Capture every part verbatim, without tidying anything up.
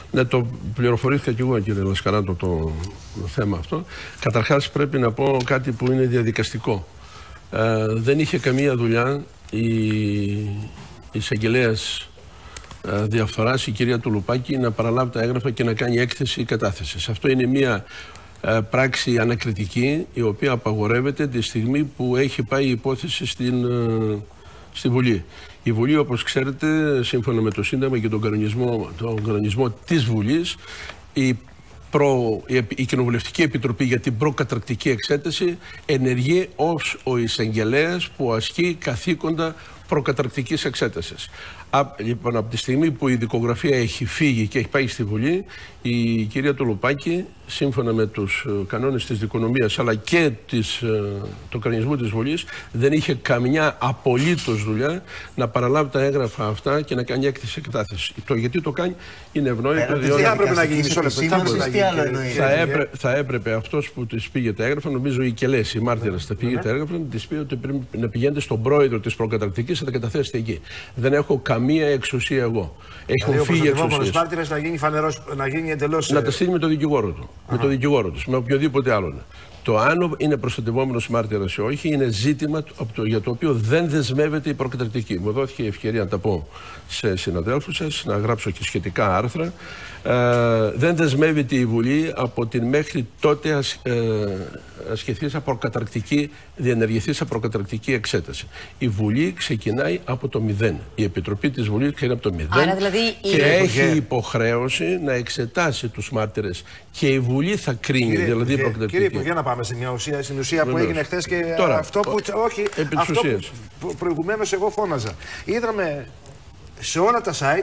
Ναι, το πληροφορήθηκα και εγώ, κύριε Λασκαράτο, το, το θέμα αυτό. Καταρχάς πρέπει να πω κάτι που είναι διαδικαστικό. Ε, δεν είχε καμία δουλειά η εισαγγελέας ε, διαφθοράς, η κυρία Τουλουπάκη, να παραλάβει τα έγγραφα και να κάνει έκθεση κατάθεσης. Αυτό είναι μια ε, πράξη ανακριτική, η οποία απαγορεύεται τη στιγμή που έχει πάει η υπόθεση στην, ε, στη Βουλή. Η Βουλή, όπως ξέρετε, σύμφωνα με το Σύνταγμα και τον κανονισμό, τον κανονισμό της Βουλής, η, προ, η, η Κοινοβουλευτική Επιτροπή για την προκαταρκτική εξέταση ενεργεί ως ο εισαγγελέας που ασκεί καθήκοντα προκαταρκτικής εξέτασης. Α, λοιπόν, από τη στιγμή που η δικογραφία έχει φύγει και έχει πάει στη Βουλή, η κυρία Τουλουπάκη, σύμφωνα με τους κανόνες της δικονομίας αλλά και της, του κανονισμού της Βουλής, δεν είχε καμιά απολύτως δουλειά να παραλάβει τα έγγραφα αυτά και να κάνει έκθεση εκτάθεση. Το γιατί το κάνει είναι ευνόητο. Τι έπρεπε να γίνει σε όλες τις θα, έπρε, θα έπρεπε αυτός που της πήγε τα έγγραφα, νομίζω η Κελέση, η μάρτυρας, θα πήγε τα έγγραφα, να της πει ότι πρέπει να πηγαίνετε στον πρόεδρο της προκαταρκτικής, θα τα καταθέσετε εκεί. Δεν έχω καμία εξουσία εγώ. Έχουν φύγει εξουσίες. Να γίνει φανερός, να γίνει εντελώς. Να τα στείλει με τον δικηγόρο του. Με τον δικηγόρο του, με οποιοδήποτε άλλον. Το αν είναι προστατευόμενος μάρτυρας ή όχι είναι ζήτημα για το οποίο δεν δεσμεύεται η προκαταρκτική. Μου δόθηκε η ευκαιρία να τα πω σε συναδέλφους σας, να γράψω και σχετικά άρθρα. Ε, δεν δεσμεύεται η Βουλή από την μέχρι τότε ασ, ε, ασκηθήσα προκαταρκτική, διενεργηθήσα προκαταρκτική εξέταση. Η Βουλή ξεκινάει από το μηδέν. Η Επιτροπή της Βουλής ξεκινάει από το μηδέν. Άρα, δηλαδή, και η... έχει υποχρέωση να εξετάσει τους μάρτυρες. Και η Βουλή θα κρίνει, κύριε, δηλαδή κύριε, προκαταρκτική. Κύριε Υπουργέ, να πάμε σε μια ουσία, στην ουσία που έγινε χθες και Τώρα, αυτό που, όχι, αυτό που προηγουμένως εγώ φώναζα. Είδαμε σε όλα τα site,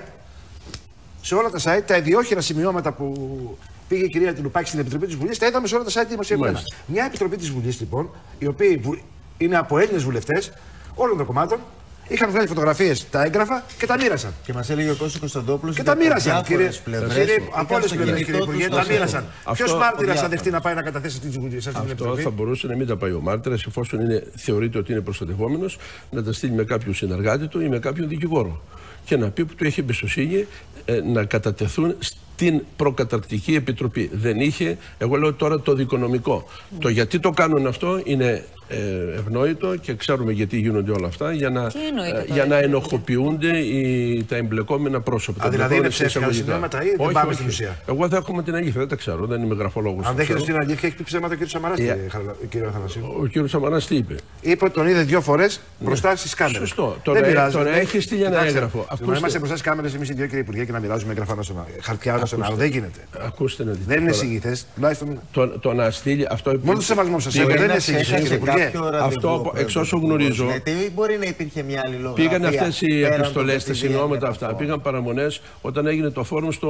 σε όλα τα site, τα ιδιόχειρα σημειώματα που πήγε η κυρία Τουλουπάκη στην Επιτροπή της Βουλής, τα είδαμε σε όλα τα site δημοσιευμένα. Μια Επιτροπή της Βουλής, λοιπόν, η οποία είναι από Έλληνες βουλευτές όλων των κομμάτων, είχαν βγάλει φωτογραφίες, τα έγγραφα και τα μοίρασαν. Και μας έλεγε ο Κώστας Κωνσταντόπουλος και τα μοίρασαν, κύριε, κύριε, από όλες τις πλευρές, κύριε Υπουργέ, τα μοίρασαν. Ποιος μάρτυρας θα δεχτεί να πάει να καταθέσει την Βουλή σε αυτή την Επιτροπή? Αυτό θα μπορούσε να μην τα πάει ο μάρτυρας, εφόσον είναι, θεωρείται ότι είναι προστατευόμενος, να τα στείλει με κάποιον συνεργάτη του ή με κάποιον δικηγόρο. Και να πει που του έχει εμπιστοσύνη ε, να κατατεθούν στην προκαταρκτική επιτροπή. Δεν είχε, εγώ λέω τώρα το δικονομικό. Mm. Το γιατί το κάνουν αυτό είναι ε, ευνόητο και ξέρουμε γιατί γίνονται όλα αυτά, για να, ε, για να ενοχοποιούνται οι, τα εμπλεκόμενα πρόσωπα. Α, δηλαδή είναι ψεύτικα συνέματα ή δεν πάμε στην ουσία? Εγώ θα έχουμε την αλήθεια, δεν τα ξέρω, δεν είμαι γραφολόγος. Αν δέχεται την αλήθεια, έχει πει ψέματα ο κ. Σαμαράς, yeah. κύριε Αθανασίου. Ο κ. Σαμαράς τι είπε? Είπε ότι τον είδε δύο φορές μπροστά στις κάμερες. Σωστό. Τώρα, τώρα έχει στείλει ένα έγγραφο. Να είμαστε μπροστά στις κάμερες εμείς οι δύο, κύριε Υπουργέ, και να μοιράζουμε έγγραφα χαρτιά στον άλλο. Δεν γίνεται. Ακούστε να δείτε. Δεν είναι συγγυητές, τουλάχιστον. Το, το να στείλει αυτό. Μόνο το σεβασμό σας. Δεν είναι συγγυητές, κύριε Υπουργέ. Αυτό εξ όσων γνωρίζω. Γιατί μπορεί να υπήρχε μια άλλη λόγια. Πήγαν αυτές οι επιστολές, τα σημειώματα αυτά. Πήγαν παραμονές όταν έγινε το φόρουμ στο.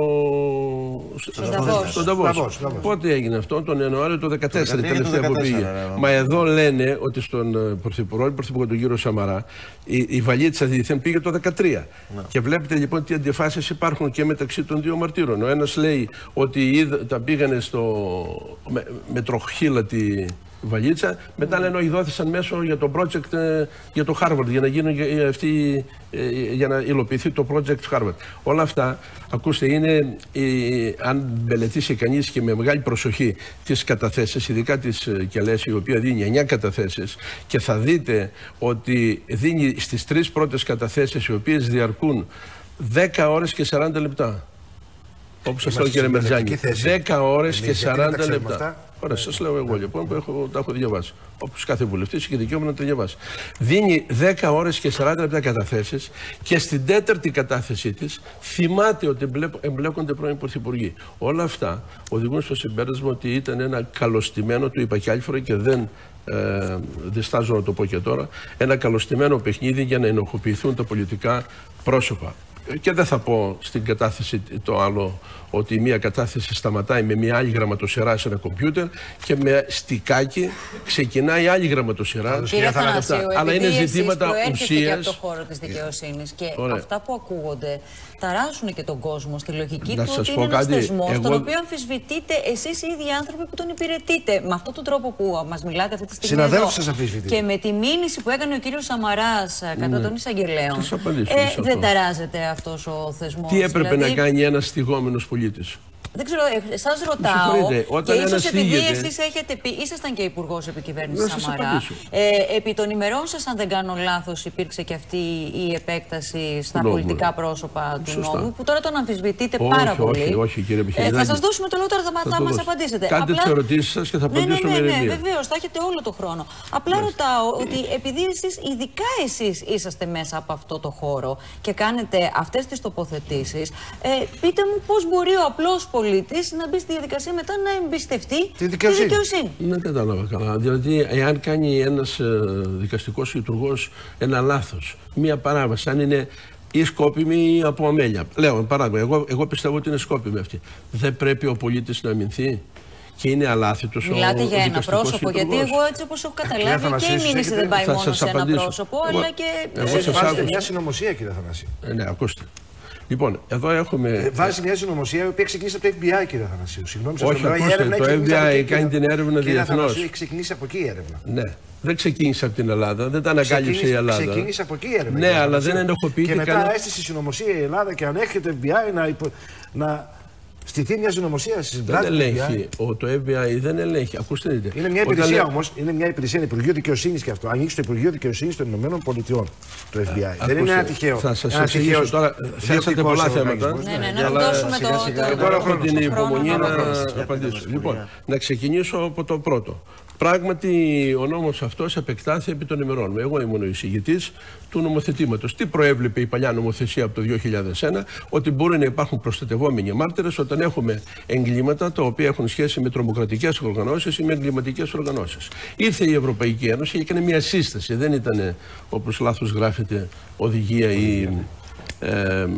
Στον Νταβός. Πότε έγινε αυτό? Τον Ιανουάριο του δύο χιλιάδες δεκατέσσερα, την τελευταία που πήγε. Μα εδώ λένε ότι στον Πρωθυπουργό, Πρωθυπουργό τον κύριο Σαμαρά, η βαλίτσα δίθεν πήγε το δύο χιλιάδες δεκατρία. Και βλέπετε λοιπόν τι αντιφάσεις υπάρχουν και μεταξύ των δύο μαρτύρων. Ο ένας λέει ότι τα πήγανε στο, με, με τροχύλατη βαλίτσα, μετά λένε ότι δόθησαν μέσω για το project ε, για το Harvard, για να, γίνουν, για, αυτή, ε, για να υλοποιηθεί το project Harvard. Όλα αυτά, ακούστε, είναι, ε, αν μελετήσει κανείς και με μεγάλη προσοχή τις καταθέσεις, ειδικά της Κελέση, η οποία δίνει εννιά καταθέσεις, και θα δείτε ότι δίνει στις τρεις πρώτες καταθέσεις, οι οποίες διαρκούν δέκα ώρες και σαράντα λεπτά. Όπως σας λέω, κύριε Μερτζάνη, δέκα ώρες και σαράντα λεπτά. Ωραία, σας λέω εγώ λοιπόν που έχω, τα έχω διαβάσει. Όπως κάθε βουλευτής έχει δικαίωμα να τα διαβάσει. Δίνει δέκα ώρες και σαράντα λεπτά καταθέσεις και στην τέταρτη κατάθεσή της θυμάται ότι εμπλέκονται πρώην πρωθυπουργοί. Όλα αυτά οδηγούν στο συμπέρασμα ότι ήταν ένα καλωστημένο, του είπα και άλλη φορά και δεν ε, διστάζω να το πω και τώρα, ένα καλωστημένο παιχνίδι για να ενοχοποιηθούν τα πολιτικά πρόσωπα. Και δεν θα πω στην κατάθεση το άλλο, ότι η μία κατάθεση σταματάει με μια άλλη γραμματοσυρά σε ένα κομπιούτερ και με στικάκι ξεκινάει άλλη γραμματοσυρά. Κύριε Αθανασίου, αλλά είναι ζητήματα ουσίας. Από το χώρο της δικαιοσύνης και Ωραία. αυτά που ακούγονται ταράσουν και τον κόσμο στη λογική να του ότι είναι ένας θεσμός εγώ... τον οποίο αμφισβητείτε εσείς οι ίδιοι άνθρωποι που τον υπηρετείτε. Με αυτόν τον τρόπο που μας μιλάτε αυτή τη στιγμή εδώ, και με τη μήνυση που έκανε ο κύριος Σαμαράς κατά ναι. των εισαγγελέων, ε, δεν ταράζεται αυτός ο θεσμός? Τι έπρεπε δηλαδή... να κάνει ένας θυγόμενος πολίτης? Δεν ξέρω, εσάς ρωτάω, και ίσως επειδή φύγεται... εσείς έχετε πει, ήσασταν και υπουργός επικυβέρνησης Σαμαρά, ε, επί των ημερών σας, αν δεν κάνω λάθος, υπήρξε και αυτή η επέκταση στα Νόμου. πολιτικά πρόσωπα του Σωστά. νόμου, που τώρα τον αμφισβητείτε όχι, πάρα όχι, πολύ. Όχι, όχι, κύριε Μιχαηλάκη. Ε, θα σας δώσουμε το λόγο τώρα, θα, θα, θα μας απαντήσετε. Κάντε τις ερωτήσεις σας και θα απαντήσουμε ναι, ναι, με ναι, ναι, ηρεμία. βεβαίως, θα έχετε όλο το χρόνο. Απλά Μάλιστα. ρωτάω ότι επειδή εσείς, ειδικά εσείς είσαστε μέσα από αυτό το χώρο και κάνετε αυτές τις τοποθετήσεις, ε, πείτε μου πώς μπορεί ο απλός πολίτης να μπει στη διαδικασία μετά να εμπιστευτεί τη δικαιοσύνη. Τη δικαιοσύνη. Δεν κατάλαβα καλά. Δηλαδή, εάν κάνει ένας ε, δικαστικός λειτουργός ένα λάθος, μία παράβαση, αν είναι ή σκόπιμη ή από αμέλεια. Λέω, παράδειγμα, εγώ, εγώ πιστεύω ότι είναι σκόπιμη αυτή. Δεν πρέπει ο πολίτης να αμυνθεί και είναι αλάθητος ο Μιλάτε για ένα πρόσωπο, λειτουργός. Γιατί εγώ έτσι όπως έχω καταλάβει και η μήνυση δεν πάει μόνο σε ένα πρόσωπο, εγώ, αλλά και. Εσείς βάζετε μια συνωμοσία, κύριε Αθανάση. Ε, ναι, ακούστε. Λοιπόν, εδώ έχουμε. Ε, βάζει μια συνωμοσία η οποία ξεκίνησε από το Εφ Μπι Άι, κύριε Αθανασίου. Συγγνώμη, σας Όχι, ακούστε, το Εφ Μπι Άι κάνει την έρευνα διεθνώς. Έχει ξεκινήσει από εκεί η έρευνα. Ναι. Δεν ξεκίνησε από την Ελλάδα, δεν τα ανακάλυψε η Ελλάδα. Ξεκίνησε από εκεί η έρευνα. Ναι, αλλά δεν ενοχοποιήθηκε. Και μετά έστησε συνωμοσία η Ελλάδα και ανέχεται το Εφ Μπι Άι να, υπο... να στηθεί μια συνωμοσία στις δεν ελέγχει. Ο, το Εφ Μπι Άι δεν ελέγχει. Ακούστε, δείτε. Είναι μια υπηρεσία Όταν... όμως, είναι μια υπηρεσία, είναι Υπουργείο Δικαιοσύνης και αυτό. Ανοίξει το Υπουργείο Δικαιοσύνης των Ηνωμένων Πολιτειών το Εφ Μπι Άι. Δεν είναι ένα τυχαίο. Θα σας εξηγήσω τώρα. Θέσατε πολλά θέματα. Ναι, ναι, να δώσουμε το. Τώρα έχω την υπομονή να απαντήσω. Λοιπόν, να ξεκινήσω από το πρώτο. Πράγματι, ο νόμος αυτός επεκτάθη επί των ημερών. Εγώ ήμουν ο εισηγητής του νομοθετήματος. Τι προέβλεπε η παλιά νομοθεσία από το δύο χιλιάδες ένα? Ότι μπορεί να υπάρχουν προστατευόμενοι μάρτυρες όταν έχουμε εγκλήματα τα οποία έχουν σχέση με τρομοκρατικές οργανώσεις ή με εγκληματικές οργανώσεις. Ήρθε η Ευρωπαϊκή Ένωση και έκανε μια σύσταση. Δεν ήταν, όπως λάθος γράφεται, οδηγία ή ε,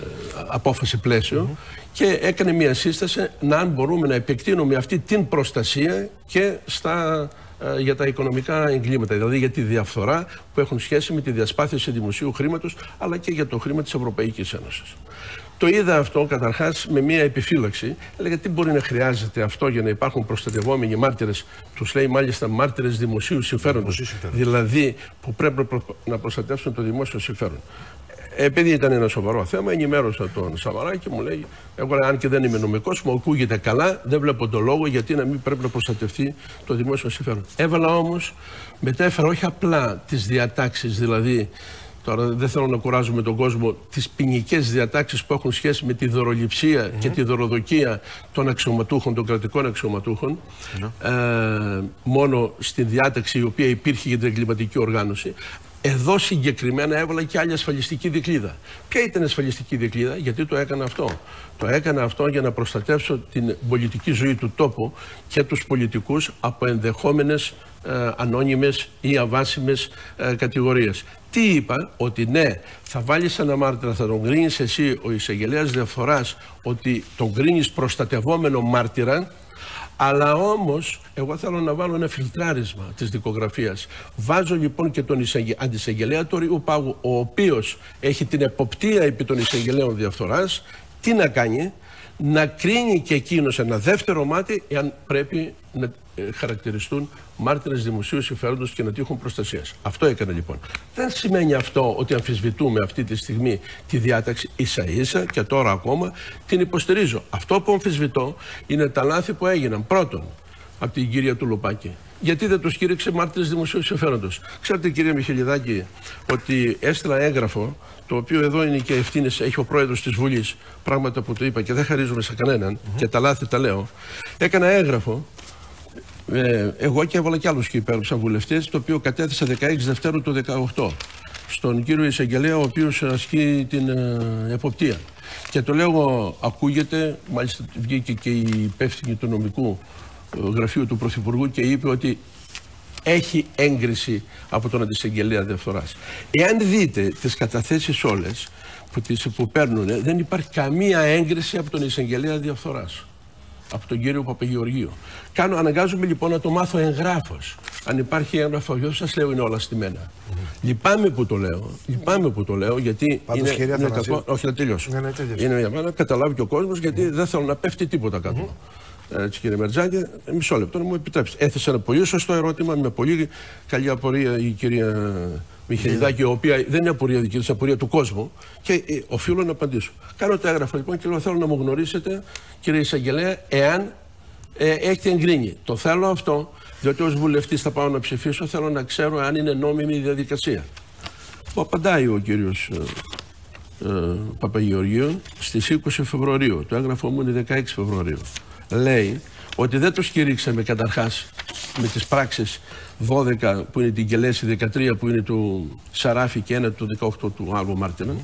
απόφαση πλαίσιο. Mm-hmm. Και έκανε μια σύσταση να αν μπορούμε να επεκτείνουμε αυτή την προστασία και στα, ε, για τα οικονομικά εγκλήματα, δηλαδή για τη διαφθορά που έχουν σχέση με τη διασπάθηση δημοσίου χρήματος, αλλά και για το χρήμα της Ευρωπαϊκής Ένωσης. Το είδα αυτό καταρχάς με μια επιφύλαξη. Έλεγα τι μπορεί να χρειάζεται αυτό για να υπάρχουν προστατευόμενοι μάρτυρες. Τους λέει μάλιστα μάρτυρες δημοσίου συμφέροντος, δηλαδή που πρέπει να προστατεύσουν το δημόσιο συμφέρον. Επειδή ήταν ένα σοβαρό θέμα, ενημέρωσα τον Σαμαρά και μου λέει: εγώ, αν και δεν είμαι νομικός, μου ακούγεται καλά, δεν βλέπω τον λόγο γιατί να μην πρέπει να προστατευτεί το δημόσιο συμφέρον. Έβαλα όμως, μετέφερα όχι απλά τις διατάξεις, δηλαδή, τώρα δεν θέλω να κουράζουμε τον κόσμο, τις ποινικές διατάξεις που έχουν σχέση με τη δωροληψία mm-hmm. και τη δωροδοκία των αξιωματούχων, των κρατικών αξιωματούχων, mm-hmm. ε, μόνο στη διάταξη η οποία υπήρχε για την εγκληματική οργάνωση. Εδώ συγκεκριμένα έβαλα και άλλη ασφαλιστική δικλείδα. Ποια ήταν η ασφαλιστική δικλείδα, γιατί το έκανα αυτό? Το έκανα αυτό για να προστατεύσω την πολιτική ζωή του τόπου και τους πολιτικούς από ενδεχόμενες ε, ανώνυμες ή αβάσιμες ε, κατηγορίες. Τι είπα? Ότι ναι, θα βάλεις ένα μάρτυρα, θα τον κρίνεις εσύ ο εισαγγελέας διαφθοράς, ότι τον κρίνεις προστατευόμενο μάρτυρα. Αλλά όμως, εγώ θέλω να βάλω ένα φιλτράρισμα της δικογραφίας. Βάζω λοιπόν και τον αντισαγγελέα του Ριού Πάγου, ο οποίος έχει την εποπτεία επί των εισαγγελέων διαφθοράς. Τι να κάνει? Να κρίνει και εκείνος ένα δεύτερο μάτι, εάν πρέπει να χαρακτηριστούν μάρτυρες δημοσίου συμφέροντος και να τύχουν προστασίας. Αυτό έκανε λοιπόν. Δεν σημαίνει αυτό ότι αμφισβητούμε αυτή τη στιγμή τη διάταξη, ίσα ίσα και τώρα ακόμα την υποστηρίζω. Αυτό που αμφισβητώ είναι τα λάθη που έγιναν. Πρώτον, από την κυρία Τουλουπάκη. Γιατί δεν τους κήρυξε μάρτυρες δημοσίου συμφέροντος? Ξέρετε, κυρία Μιχαηλιδάκη, ότι έστειλα έγγραφο, το οποίο εδώ είναι και ευθύνες, έχει ο πρόεδρος της Βουλής, πράγματα που το είπα και δεν χαρίζουμε σε κανέναν mm-hmm. και τα λάθη τα λέω. Έκανα έγγραφο. Ε, εγώ και έβαλα κι άλλους και υπέγραψαν βουλευτές, το οποίο κατέθεσα δεκαέξι Δευτέρου του δεκαοκτώ στον κύριο εισαγγελέα, ο οποίος ασκεί την ε, εποπτεία. Και το λέω, ακούγεται, μάλιστα βγήκε και η υπεύθυνη του νομικού ε, γραφείου του Πρωθυπουργού και είπε ότι έχει έγκριση από τον αντισαγγελέα διαφθοράς. Εάν δείτε τις καταθέσεις όλες που, τις, που παίρνουν, δεν υπάρχει καμία έγκριση από τον εισαγγελέα διαφθοράς, από τον κύριο Παπαγεωργίου. Κάνω, αναγκάζομαι λοιπόν να το μάθω εγγράφος. Αν υπάρχει έγγραφο, δεν σας λέω είναι όλα στημένα. Mm-hmm. Λυπάμαι που το λέω. Λυπάμαι που το λέω, γιατί Πάντως, είναι, είναι κακό. Όχι, να τελειώσω. Ναι, ναι, είναι για μένα, καταλάβει και ο κόσμος, γιατί mm-hmm. δεν θέλω να πέφτει τίποτα κάτω. Mm-hmm. Έτσι, κύριε Μερτζάκη, μισό λεπτό να μου επιτρέψετε. Έθεσε ένα πολύ σωστό ερώτημα, με πολύ καλή απορία η κυρία Μιχαηλιδάκη, η οποία δεν είναι απορία δική της, απορία του κόσμου, και ε, οφείλω να απαντήσω. Κάνω το έγγραφο λοιπόν και λέω: θέλω να μου γνωρίσετε, κύριε Εισαγγελέα, εάν ε, έχετε εγκρίνει. Το θέλω αυτό, διότι ως βουλευτής θα πάω να ψηφίσω, θέλω να ξέρω αν είναι νόμιμη η διαδικασία. Που απαντάει ο κύριος ε, ε, Παπαγεωργίου στις είκοσι Φεβρουαρίου. Το έγγραφο μου είναι δεκαέξι Φεβρουαρίου. Λέει ότι δεν το στηρίξαμε καταρχάς με τις πράξεις δώδεκα που είναι την Κελέση, δεκατρία που είναι του Σαράφη και ένα του δεκαοκτώ του άλλου Μάρτινα.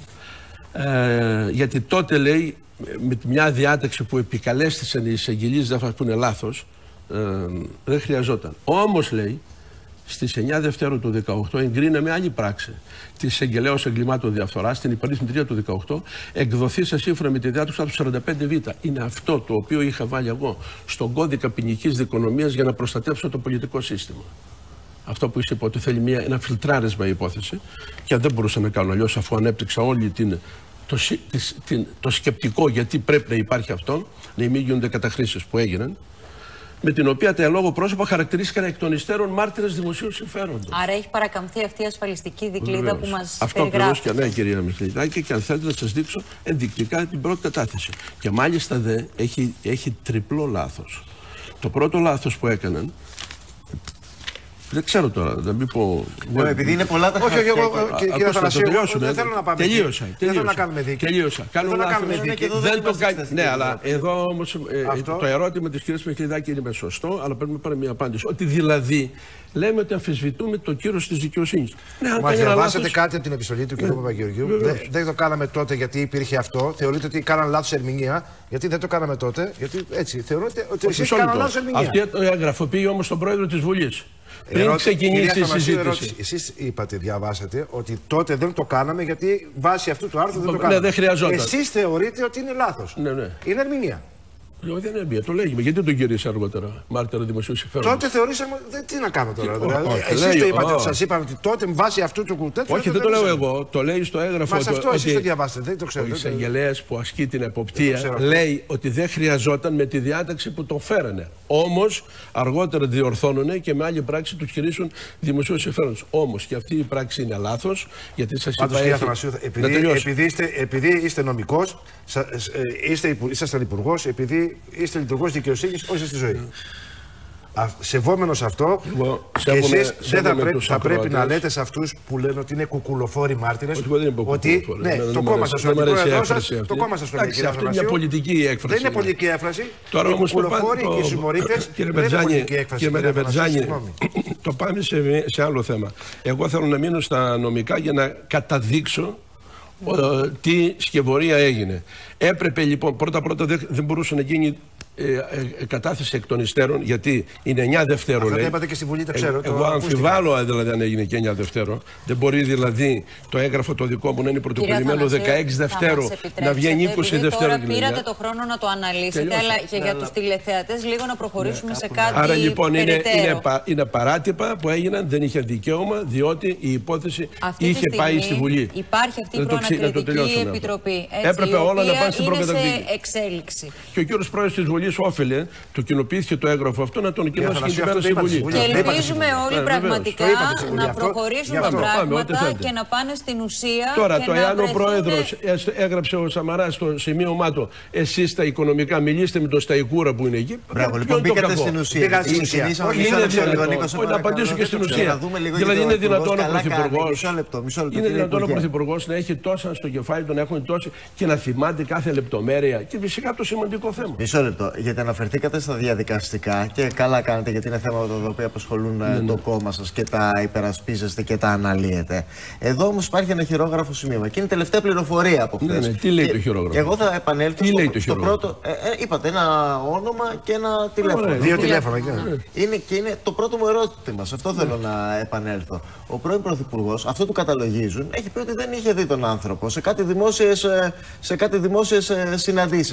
Ε, γιατί τότε λέει με μια διάταξη που επικαλέστησαν οι εισαγγελείς που είναι λάθος, ε, δεν χρειαζόταν. Όμως λέει στις εννιά Δευτέρου του δεκαοκτώ εγκρίναμε άλλη πράξη τη Εισαγγελέως Εγκλημάτων Διαφθοράς, την υπαρίθμη τρία του δεκαοκτώ, εκδοθήσα σύμφωνα με τη διάταξη του σαράντα πέντε Β. Είναι αυτό το οποίο είχα βάλει εγώ στον κώδικα ποινικής δικονομίας για να προστατεύσω το πολιτικό σύστημα. Αυτό που είσαι ότι θέλει μια, ένα φιλτράρισμα η υπόθεση, και δεν μπορούσα να κάνω αλλιώς, αφού ανέπτυξα όλη την, το, την, το σκεπτικό γιατί πρέπει να υπάρχει αυτό, να μην γίνονται καταχρήσεις που έγιναν, με την οποία τα ελόγω πρόσωπα χαρακτηρίστηκαν εκ των υστέρων μάρτυρες δημοσίου συμφέροντος. Άρα έχει παρακαμφθεί αυτή η ασφαλιστική δικλείδα Βεβαίως. που μας αυτό περιγράφει. Και ναι, κυρία Μιχαηλιδάκη, και αν θέλετε να σας δείξω ενδεικτικά την πρώτη κατάθεση. Και μάλιστα δε έχει, έχει τριπλό λάθος. Το πρώτο λάθος που έκαναν, δεν ξέρω τώρα, να μην πω. Ναι, επειδή είναι πολλά τα χαρτιά. Όχι, εγώ, κύριε Αθανασίου, δεν θέλω να πάμε. Τελείωσα. Δεν θέλω να κάνουμε δίκη. Τελείωσα. Κάνω λάθος. Δεν το κάνει. Ναι, αλλά εδώ όμως το ερώτημα της κυρίας Μιχαηλιδάκη είναι σωστό, αλλά πρέπει να πάρουμε μια απάντηση. Ότι δηλαδή λέμε ότι αμφισβητούμε το κύρος της δικαιοσύνης. Μα διαβάσατε κάτι από την επιστολή του κ. Παπαγεωργίου. Δεν το κάναμε τότε γιατί υπήρχε αυτό. Θεωρείτε ότι κάναν λάθος ερμηνεία. Γιατί δεν το κάναμε τότε. Γιατί έτσι θεωρείτε ότι εσείς κάναν λάθος ερμηνεία. Αυτή το έγγραφο πήγε όμως στον πρόεδρο της Βουλής. Πριν ξεκινήσει η συζήτηση. Εσείς είπατε, διαβάσατε, ότι τότε δεν το κάναμε γιατί βάσει αυτού του άρθρου δεν το κάναμε. Ναι, δεν χρειαζόταν. Εσείς θεωρείτε ότι είναι λάθος. Ναι, ναι. Είναι ερμηνεία. Όχι, δεν είναι ερμηνεία. Το λέγουμε. Γιατί τον κυρίσε αργότερα, μάρτυρα δημοσίου συμφέροντος. Τότε θεωρήσαμε. Δεν, τι να κάνω τώρα. Δηλαδή, εσείς το είπατε, oh. σας είπαν ότι τότε βάσει αυτού του κουτέτου. Όχι, δεν το λέω εγώ. Το λέει στο έγγραφο. Μα αυτό εσείς το διαβάσετε. Δεν το ξέρετε. Ο εισαγγελέας που ασκεί την εποπτεία λέει ότι δεν χρειαζόταν με τη διάταξη που το φέρανε. Όμως αργότερα διορθώνουν και με άλλη πράξη του χειρίσουν δημοσίου συμφέροντος. Όμως και αυτή η πράξη είναι λάθος, γιατί σας είπα. Πάντως, Αθανασίου, επειδή, επειδή, είστε, επειδή είστε νομικός, είστε, ήσασταν υπουργός, επειδή είστε λειτουργός δικαιοσύνης όχι στη ζωή. Σεβόμενος αυτό, εγώ, και εσείς δεν θα, πρέ, θα πρέπει να λέτε σε αυτούς που λένε ότι είναι κουκουλοφόροι μάρτυρες. Ότι ναι, το κόμμα σας, το κόμμα σας το λέει. Αυτή είναι μια πολιτική έκφραση. Δεν είναι πολιτική έκφραση. Τώρα όμως κουκουλοφόροι και οι συμμορίτες δεν είναι πολιτική έκφραση. Κύριε Μπερτζάνη, το πάμε σε άλλο θέμα. Εγώ θέλω να μείνω στα νομικά για να καταδείξω τι σκευωρία έγινε. Έπρεπε λοιπόν, πρώτα-πρώτα δεν μπορούσε να γίνει Ε, ε, κατάθεση εκ των υστέρων, γιατί είναι εννιά Δευτέρου. Αυτό το είπατε και στη Βουλή, το ξέρω. Ε, εγώ αμφιβάλλω δηλαδή αν έγινε και εννιά Δευτέρου. Δεν μπορεί δηλαδή το έγγραφο το δικό μου να είναι πρωτοκολλημένο δεκαέξι Δευτέρου, να βγαίνει είκοσι Δευτέρου. Τώρα πήρατε το χρόνο να το αναλύσετε, τελειώσα. Αλλά και για τους τηλεθεατές λίγο να προχωρήσουμε ναι, σε κάτι. Άρα λοιπόν είναι, είναι, είναι παράτυπα που έγιναν, δεν είχε δικαίωμα, διότι η υπόθεση αυτή είχε πάει στη Βουλή. Υπάρχει αυτή η προανακριτική επιτροπή. Έπρεπε όλα να πάνε στην προκαταρκτική εξέλιξη. Και ο κύριος πρόεδρος της Βουλής όφελε, το κοινοποιήθηκε το έγγραφο αυτό, να τον κοινώσει και την μέρα στη Βουλή. Και ελπίζουμε όλοι πραγματικά να προχωρήσουν τα πράγματα και να πάνε στην ουσία. Τώρα, το εάν ο πρόεδρος έγραψε ο Σαμαράς στο σημείωμά του, εσείς τα οικονομικά μιλήστε με τον Σταϊκούρα που είναι εκεί. Μπράβο, λοιπόν, μπήκατε στην ουσία. Να απαντήσω και στην ουσία. Δηλαδή, είναι δυνατόν ο Πρωθυπουργός είναι δυνατόν ο Πρωθυπουργός να έχει τόσα στο κεφάλι του, να έχουν τόση και να θυμάται κάθε λεπτομέρεια. Και φυσικά το σημαντικό θέμα. Μισό λεπτό. Γιατί αναφερθήκατε στα διαδικαστικά και καλά κάνετε, γιατί είναι θέματα τα οποία απασχολούν ναι, ναι. το κόμμα σας και τα υπερασπίζεστε και τα αναλύετε. Εδώ όμως υπάρχει ένα χειρόγραφο σημείωμα και είναι η τελευταία πληροφορία από χθες. Ναι, ναι. Τι λέει και το χειρόγραφο. Εγώ θα επανέλθω στο, στο, στο πρώτο. Ε, ε, είπατε ένα όνομα και ένα τηλέφωνο. Ναι, δύο τηλέφωνα. Ναι. Είναι και είναι το πρώτο μου ερώτημα. Σε αυτό θέλω ναι. να επανέλθω. Ο πρώην Πρωθυπουργός, αυτό του καταλογίζουν, έχει πει ότι δεν είχε δει τον άνθρωπο σε κάτι δημόσιες, σε κάτι δημόσιες συναντήσεις.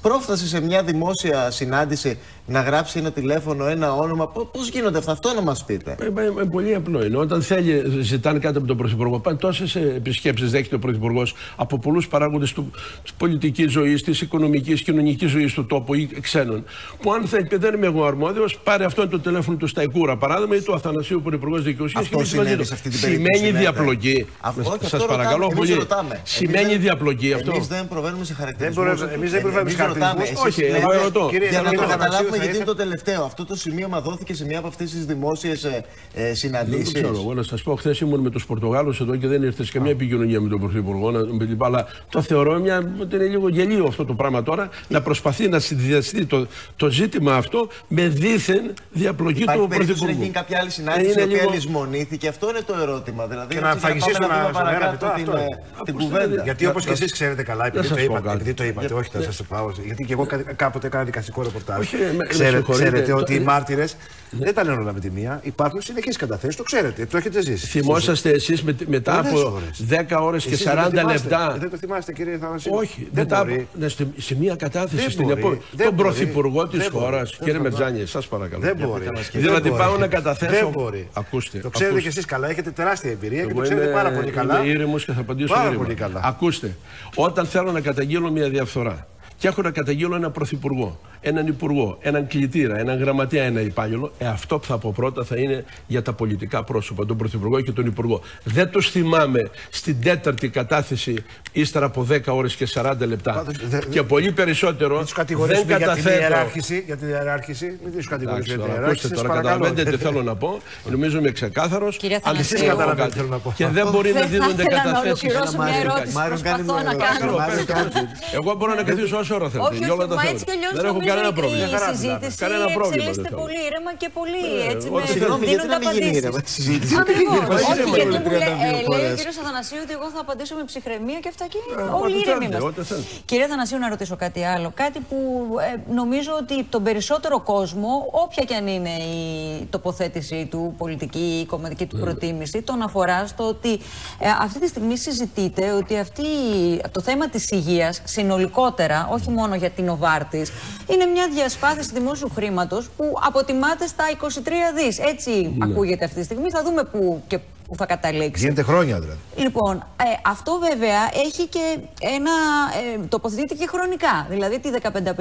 πρόφτασε σε μια δημόσια συνάντηση να γράψει ένα τηλέφωνο, ένα όνομα. Πώς γίνονται αυτά, αυτό να μας πείτε. Ε, ε, ε, πολύ απλό είναι. Όταν θέλει, ζητάνε κάτι από τον Πρωθυπουργό, πάνε τόσες επισκέψεις, δέχεται ο Πρωθυπουργός από πολλούς παράγοντες της πολιτικής ζωής, της οικονομικής, κοινωνικής ζωής του τόπου ή ξένων. Που αν θέλει, δεν είμαι εγώ αρμόδιος, πάρε αυτό το τηλέφωνο του Σταϊκούρα παράδειγμα ή του Αθανασίου που είναι Υπουργός Δικαιοσύνης. Αυτό σημαίνει σε αυτή την περίπτωση. Σημαίνει διαπλοκή. Σας παρακαλώ πολύ. Σημαίνει διαπλοκή αυτό. Εμείς δεν προβαίνουμε σε χαρακτηρισμούς. Εμείς δεν προβαίνουμε σε χαρακτηρισμούς. Όχι, εγώ ερωτώ. Για να το καταλάβουμε, γιατί είναι το τελευταίο. Αυτό το σημείωμα δόθηκε σε μια από αυτές τις δημόσιες ε, συναντήσεις. Δεν ξέρω. Εγώ να σας πω, χθες ήμουν με τους Πορτογάλους εδώ και δεν ήρθε σε καμία επικοινωνία με τον Πρωθυπουργό. Αλλά το θεωρώ μια, ότι είναι λίγο γελίο αυτό το πράγμα τώρα να προσπαθεί να συνδυαστεί το, το ζήτημα αυτό με δίθεν διαπλοκή Υπάρχει του Πρωθυπουργού. Έχει γίνει κάποια άλλη συνάντηση η οποία λίγο... λησμονήθηκε. Αυτό είναι το ερώτημα. Δηλαδή, και να φαγισίσω να παρακάτω την, την κουβέντα. Γιατί όπως και εσείς ξέρετε καλά, επειδή το είπατε, όχι θα σας το πάω. Γιατί και εγώ κάποτε έκανα δικαστικό ρεπορτάζ. Ξέρετε ότι οι μάρτυρες δεν τα λένε όλα με τη μία. Υπάρχουν συνεχείς καταθέσεις, το ξέρετε, το έχετε ζήσει. Θυμόσαστε εσείς μετά από δέκα ώρες και σαράντα λεπτά. Δεν το θυμάστε, κύριε Θανασίου? Όχι, σε μία κατάθεση στην επόμενη. Τον Πρωθυπουργό της χώρας, κύριε Μετζάνη, σας παρακαλώ. Δεν μπορεί. Δηλαδή πάω να καταθέσω. Δεν μπορεί. Ακούστε. Το ξέρετε κι εσείς καλά, έχετε τεράστια εμπειρία και το ξέρετε πάρα πολύ καλά. Είμαι ήρεμος και θα απαντήσω ήρεμα. Ακούστε, όταν θέλω να καταγγείλω μια διαφθορά και έχω να καταγγείλω έναν πρωθυπουργό, έναν υπουργό, έναν κλητήρα, έναν γραμματέα, ένα υπάλληλο, ε, αυτό που θα πω πρώτα θα είναι για τα πολιτικά πρόσωπα, τον πρωθυπουργό και τον υπουργό. Δεν τους θυμάμαι στην τέταρτη κατάθεση ύστερα από δέκα ώρες και σαράντα λεπτά. Πάντως, δε, και δε, πολύ περισσότερο δεν καταθέτω. Για την ιεράρχηση, μην τους κατηγορήσετε για την ιεράρχηση. Ακούστε τώρα, καταλαβαίνετε τι θέλω να πω. Νομίζω είμαι ξεκάθαρος. Αν εσείς καταλαβαίνετε τι θέλω να πω. Και δεν μπορεί να δίνονται καταθέσεις. Εγώ μπορώ να καθίσω όσο ώρα θέλω. Όχι, όχι, μα έτσι κι αλλιώς δεν έχω κανένα πρόβλημα. Η συζήτηση εξελίσσεται πολύ ήρεμα και πολύ έτσι με συγγνώμη, γιατί να μην γίνει ήρεμα τη συζήτηση. Ακριβώς. Όχι, γιατί μου λέει ο κύριος Αθανασίου ότι εγώ θα απαντήσω με ψυχραιμία και αυτά και όλοι ήρεμοι είμαστε. Κύριε Αθανασίου, να ρωτήσω κάτι άλλο. Κάτι που νομίζω ότι τον περισσότερο κόσμο, όποια και αν είναι η τοποθέτηση του, πολιτική ή κομματική του προτίμηση, τον αφορά στο ότι αυτή τη στιγμή συζητείται ότι το θέμα της υγείας συνολικότερα, όχι μόνο για την Οβάρτης, είναι μια διασπάθηση δημόσιου χρήματος που αποτιμάται στα είκοσι τρία δις. Έτσι ναι. ακούγεται αυτή τη στιγμή. Θα δούμε πού και πού θα καταλήξει. Γίνεται χρόνια δηλαδή. Λοιπόν, ε, αυτό βέβαια έχει και ένα. Ε, τοποθετείται και χρονικά. Δηλαδή τη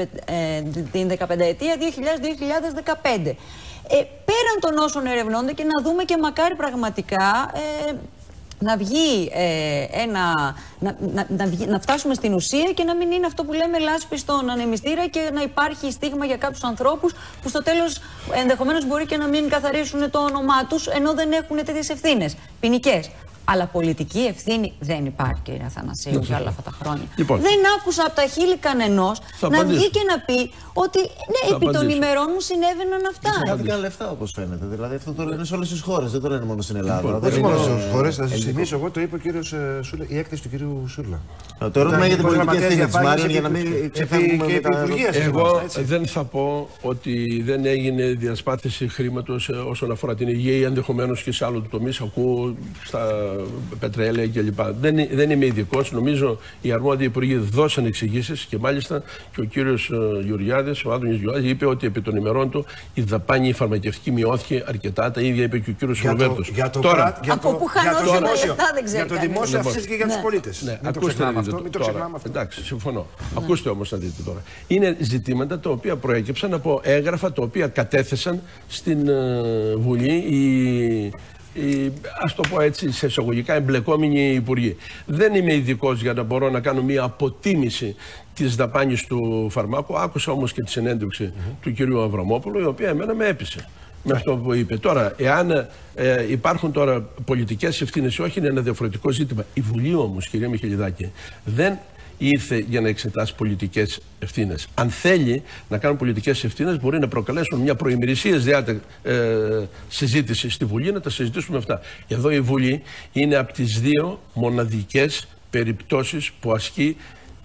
δεκαπενταετία δύο χιλιάδες με δύο χιλιάδες δεκαπέντε. Ε, πέραν των όσων ερευνώνται και να δούμε και μακάρι πραγματικά. Ε, να βγει ε, ένα, να, να, να, βγει, να φτάσουμε στην ουσία και να μην είναι αυτό που λέμε λάσπη στον ανεμιστήρα και να υπάρχει στίγμα για κάποιους ανθρώπους που στο τέλος ενδεχομένως μπορεί και να μην καθαρίσουν το όνομά τους ενώ δεν έχουν τέτοιες ευθύνες ποινικές. Αλλά πολιτική ευθύνη δεν υπάρχει, κύριε Αθανασίου, για όλα αυτά τα χρόνια. Λοιπόν, δεν άκουσα από τα χείλη κανενός να απαντήσω. βγει και να πει ότι ναι, θα επί απαντήσω. των ημερών μου συνέβαιναν αυτά. Χάθηκαν λεφτά, όπως φαίνεται. Δηλαδή αυτό το λένε σε όλες τις χώρες, δεν το λένε μόνο στην Ελλάδα. Λοιπόν, δεν είναι μόνο σε όλες τις χώρες. Θα σας θυμίσω, εγώ το είπε ο κύριος Σούρλα, η έκθεση του κυρίου Σούρλα. Το ερώτημα για την πολιτική ευθύνη της Μάριον, για να μην ξεφεύγουμε με τα. Εγώ δεν θα πω ότι δεν έγινε διασπάθηση χρήματος όσον αφορά την υγεία ή ενδεχομένως και σε άλλο τομείς. Ακούω στα πετρέλαια κλπ. Δεν, δεν είμαι ειδικός. Νομίζω οι αρμόδιοι υπουργοί δώσαν εξηγήσεις και μάλιστα και ο κύριος Γεωργιάδης, ο Άδωνης Γεωργιάδης, είπε ότι επί των ημερών του η δαπάνη η φαρμακευτική μειώθηκε αρκετά. Τα ίδια είπε και ο κύριος Ροβέρτος. Για το, τώρα, για το, από πού χανόταν τα λεφτά δεν ξέρω. Για το δημόσιο αυξήθηκε και για τους πολίτες. Ναι, ακούστε αυτό. Μην το ξεχνάμε αυτό. Εντάξει, συμφωνώ. Ακούστε όμως να δείτε τώρα. Είναι ζητήματα τα οποία προέκυψαν από έγγραφα τα οποία κατέθεσαν στην Βουλή οι. Οι, ας το πω έτσι, σε εισαγωγικά εμπλεκόμενοι υπουργοί. Δεν είμαι ειδικός για να μπορώ να κάνω μια αποτίμηση της δαπάνης του φαρμάκου. Άκουσα όμως και τη συνέντευξη mm-hmm. του κυρίου Αβραμόπουλου, η οποία εμένα με έπεισε με αυτό που είπε. Τώρα, εάν ε, υπάρχουν τώρα πολιτικές ευθύνες ή όχι, είναι ένα διαφορετικό ζήτημα. Η Βουλή όμως, κυρία Μιχελιδάκη, δεν ήρθε για να εξετάσει πολιτικές ευθύνες. Αν θέλει να κάνουν πολιτικές ευθύνες, μπορεί να προκαλέσουν μια προημερησίας διάτε, ε, συζήτηση στη Βουλή, να τα συζητήσουμε αυτά. Εδώ η Βουλή είναι από τις δύο μοναδικές περιπτώσεις που ασκεί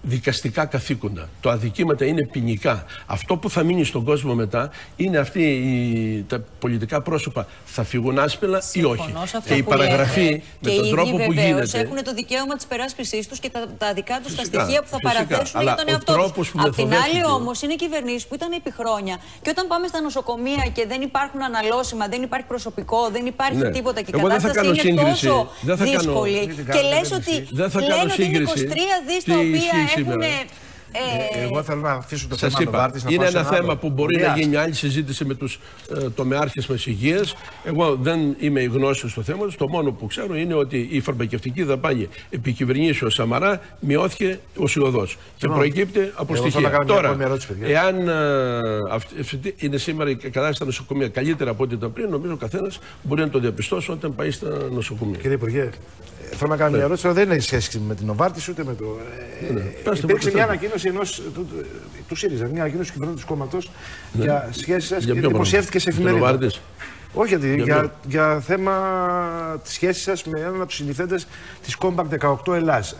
δικαστικά καθήκοντα. Το αδικήματα είναι ποινικά. Αυτό που θα μείνει στον κόσμο μετά είναι αυτοί οι, τα πολιτικά πρόσωπα θα φύγουν άσπελα ή όχι. Και η παραγραφή λέτε, με τον τρόπο που γίνεται. Έχουν το δικαίωμα της περάσπισής τους και τα, τα δικά τους τα στοιχεία που θα φυσικά, παραθέσουν για τον εαυτό τους. Απ' την άλλη όμως είναι κυβερνήσεις που ήταν επί χρόνια και όταν πάμε στα νοσοκομεία και δεν υπάρχουν αναλώσιμα, δεν υπάρχει προσωπικό, δεν υπάρχει ναι. τίποτα και η κατάσταση είναι σύγκριση. τόσο δύσκολη. Και λες ότι λένε ότι είναι είκοσι τρία δις τα οποία έχουν... Ε, εγώ θέλω να αφήσω το θέμα του Βάρτης. Είναι ένα θέμα που μπορεί να γίνει άλλη συζήτηση με τους ε, τομεάρχες μας υγείας. Εγώ δεν είμαι γνώσιος στο θέμα. Το μόνο που ξέρω είναι ότι η φαρμακευτική δαπάνη επί κυβερνήσεως Σαμαρά μειώθηκε ουσιοδός. Και προεκύπτει από στοιχεία. Τώρα, εάν ε, αυτή, είναι σήμερα η κατάσταση στα νοσοκομεία καλύτερα από ό,τι ήταν πριν, νομίζω ο καθένας μπορεί να το διαπιστώσει όταν πάει στα νοσοκομεία. Κύριε Υπουργέ, θέλω να κάνω μια ερώτηση, δεν έχει σχέση με την Νοβάρτης ούτε με το. Ναι, ε, υπήρξε μια ανακοίνωση ενός, του, του, του ΣΥΡΙΖΑ, μια ανακοίνωση του κυβερνώντος κόμματος ναι. για σχέσεις σας και δημοσιεύτηκε σε εφημερίδα. Όχι, γιατί για, για, για θέμα τη σχέση σας με έναν από τους συνηθέντες της Compact δεκαοκτώ Ελλάς.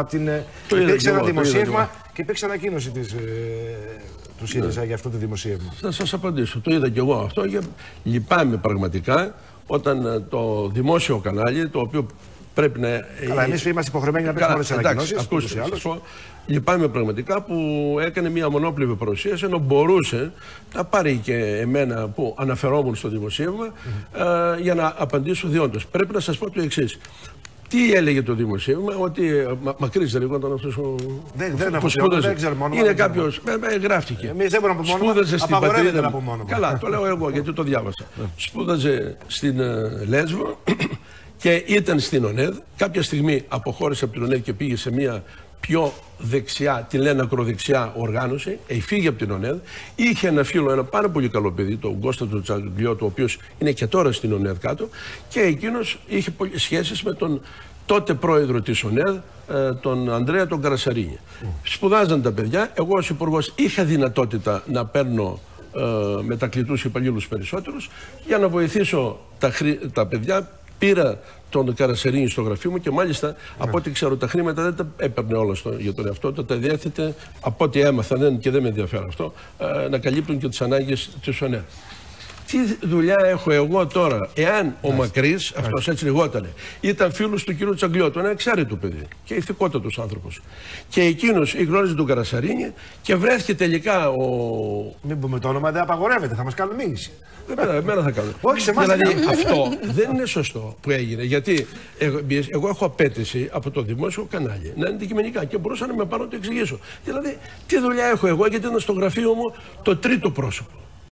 Yeah. Υπήρξε ένα δημοσίευμα και υπήρξε ανακοίνωση της, ε, του ΣΥΡΙΖΑ yeah. για αυτό το δημοσίευμα. Θα σας απαντήσω. Το είδα και εγώ αυτό και λυπάμαι πραγματικά όταν το δημόσιο κανάλι, το οποίο πρέπει να. Καλά, εμείς είμαστε υποχρεωμένοι να παίξουμε όλες τις ανακοινώσεις. Ακούστε, λυπάμαι πραγματικά που έκανε μια μονόπλευρη παρουσίαση, ενώ μπορούσε να πάρει και εμένα που αναφερόμουν στο δημοσίευμα mm-hmm. ε, για να απαντήσω διόντως. Πρέπει να σας πω το εξής. Τι έλεγε το δημοσίευμα, ότι. Μα, μακρύς δεν ήταν αυτός ο. Δεν, δεν που σπούδαζε. Δεν ξέρω μόνο. Είναι κάποιος. Ε, ε, γράφτηκε. Εμείς δεν μπορούμε να πούμε μόνο. Σπούδαζε στην πατρίδα μου. Καλά, το λέω εγώ γιατί το διάβασα. Σπούδαζε στην uh, Λέσβο και ήταν στην ΟΝΕΔ. Κάποια στιγμή αποχώρησε από την ΟΝΕΔ και πήγε σε μια πιο δεξιά, τη λένε ακροδεξιά οργάνωση, φύγε από την ΟΝΕΔ. Είχε ένα φίλο, ένα πάρα πολύ καλό παιδί, τον Κώστα τον Τσαγκλιώτο, ο οποίος είναι και τώρα στην ΟΝΕΔ κάτω, και εκείνος είχε σχέσεις με τον τότε πρόεδρο της ΟΝΕΔ, τον Ανδρέα τον Καρασαρίνη. Mm. Σπουδάζαν τα παιδιά. Εγώ ως υπουργός είχα δυνατότητα να παίρνω ε, μετακλητούς υπαλλήλους περισσότερους για να βοηθήσω τα, τα παιδιά. Πήρα τον Καρασερίνη στο γραφείο μου και μάλιστα ναι. από ό,τι ξέρω τα χρήματα δεν τα έπαιρνε όλα στο, για τον εαυτό του, τα διέθετε από ό,τι έμαθα δεν, και δεν με ενδιαφέρει αυτό, ε, να καλύπτουν και τις ανάγκες της ΟΝΕΔ. Τι δουλειά έχω εγώ τώρα, εάν ο Μακρύς, αυτός έτσι λιγότανε, ήταν φίλος του κ. Τσαγκλιώτου, ένα εξάρτητο παιδί και ηθικότατος άνθρωπος. Και εκείνος γνώριζε τον Καρασαρίνη και βρέθηκε τελικά ο. Μην πούμε το όνομα, δεν απαγορεύεται, θα μας κάνουν μήνυση. Δεν πέρα, εμένα θα κάνω. Όχι σε εμάς. Δηλαδή αυτό δεν είναι σωστό που έγινε. Γιατί εγώ, εγώ έχω απέτηση από το δημόσιο κανάλι να είναι αντικειμενικά και μπορούσα να με πάρω να το εξηγήσω. Δηλαδή, τι δουλειά έχω εγώ, γιατί ήταν στο γραφείο μου το τρίτο πρόσωπο.